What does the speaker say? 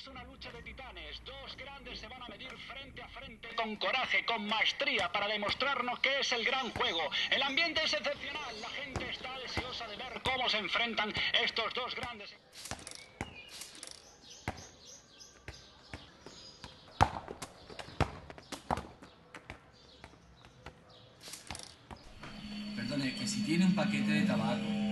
una lucha de titanes. Dos grandes se van a medir frente a frente con coraje, con maestría, para demostrarnos que es el gran juego. El ambiente es excepcional. La gente está deseosa de ver cómo se enfrentan estos dos grandes. Perdone, que si tiene un paquete de tabaco.